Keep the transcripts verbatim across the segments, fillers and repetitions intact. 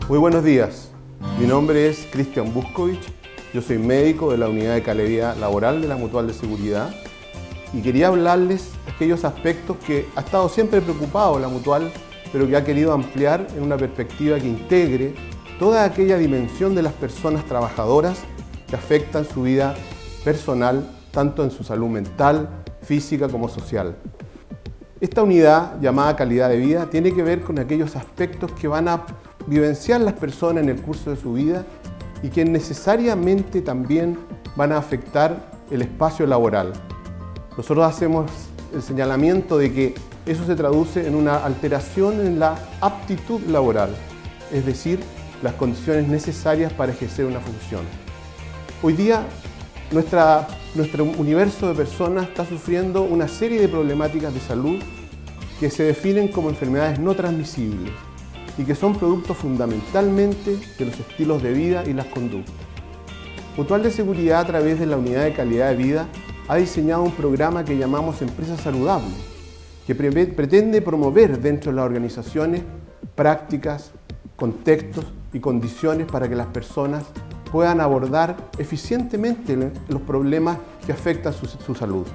Muy buenos días, mi nombre es Cristian Buscovich, yo soy médico de la Unidad de Calidad Laboral de la Mutual de Seguridad y quería hablarles de aquellos aspectos que ha estado siempre preocupado la Mutual, pero que ha querido ampliar en una perspectiva que integre toda aquella dimensión de las personas trabajadoras que afectan su vida personal, tanto en su salud mental, física como social. Esta unidad, llamada calidad de vida, tiene que ver con aquellos aspectos que van a vivenciar las personas en el curso de su vida y que necesariamente también van a afectar el espacio laboral. Nosotros hacemos el señalamiento de que eso se traduce en una alteración en la aptitud laboral, es decir, las condiciones necesarias para ejercer una función. Hoy día, nuestra, nuestro universo de personas está sufriendo una serie de problemáticas de salud que se definen como enfermedades no transmisibles y que son producto fundamentalmente de los estilos de vida y las conductas. Mutual de Seguridad, a través de la Unidad de Calidad de Vida, ha diseñado un programa que llamamos Empresa Saludable, que pre pretende promover dentro de las organizaciones prácticas, contextos y condiciones para que las personas puedan abordar eficientemente los problemas que afectan su, su salud.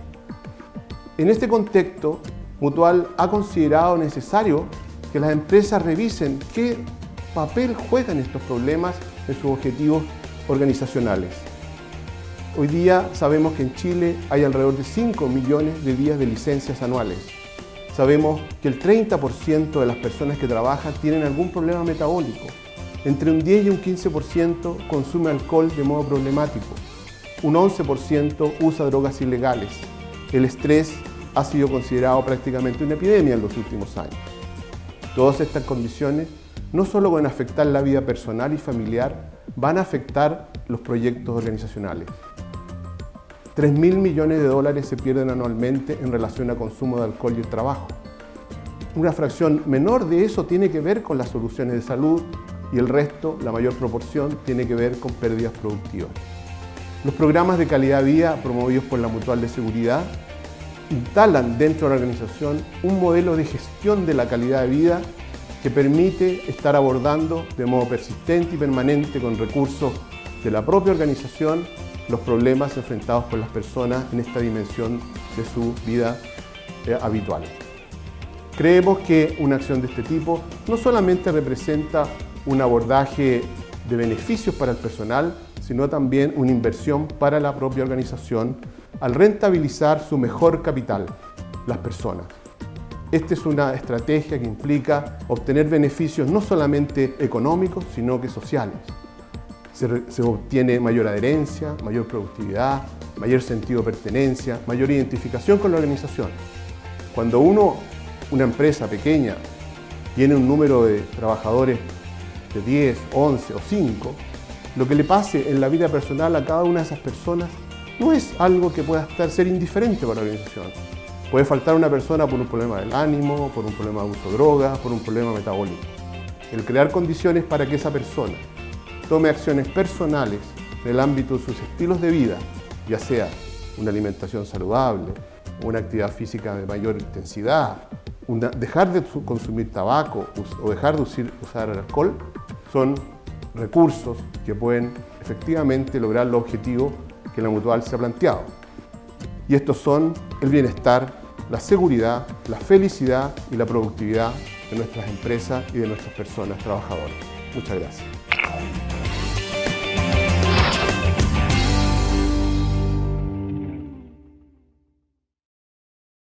En este contexto, Mutual ha considerado necesario que las empresas revisen qué papel juegan estos problemas en sus objetivos organizacionales. Hoy día sabemos que en Chile hay alrededor de cinco millones de días de licencias anuales. Sabemos que el treinta por ciento de las personas que trabajan tienen algún problema metabólico. Entre un diez y un quince por ciento consume alcohol de modo problemático. Un once por ciento usa drogas ilegales. El estrés ha sido considerado prácticamente una epidemia en los últimos años. Todas estas condiciones no solo van a afectar la vida personal y familiar, van a afectar los proyectos organizacionales. tres mil millones de dólares se pierden anualmente en relación a consumo de alcohol y el trabajo. Una fracción menor de eso tiene que ver con las soluciones de salud y el resto, la mayor proporción, tiene que ver con pérdidas productivas. Los programas de calidad de vida promovidos por la Mutual de Seguridad instalan dentro de la organización un modelo de gestión de la calidad de vida que permite estar abordando de modo persistente y permanente con recursos de la propia organización los problemas enfrentados por las personas en esta dimensión de su vida eh, habitual. Creemos que una acción de este tipo no solamente representa un abordaje de beneficios para el personal, sino también una inversión para la propia organización al rentabilizar su mejor capital, las personas. Esta es una estrategia que implica obtener beneficios no solamente económicos, sino que sociales. Se, se obtiene mayor adherencia, mayor productividad, mayor sentido de pertenencia, mayor identificación con la organización. Cuando uno, una empresa pequeña, tiene un número de trabajadores de diez, once o cinco, lo que le pase en la vida personal a cada una de esas personas no es algo que pueda estar, ser indiferente para la organización. Puede faltar una persona por un problema del ánimo, por un problema de uso de drogas, por un problema metabólico. El crear condiciones para que esa persona tome acciones personales en el ámbito de sus estilos de vida, ya sea una alimentación saludable, una actividad física de mayor intensidad, una, dejar de consumir tabaco o dejar de usar alcohol, son recursos que pueden efectivamente lograr los objetivos que la Mutual se ha planteado. Y estos son el bienestar, la seguridad, la felicidad y la productividad de nuestras empresas y de nuestras personas trabajadoras. Muchas gracias.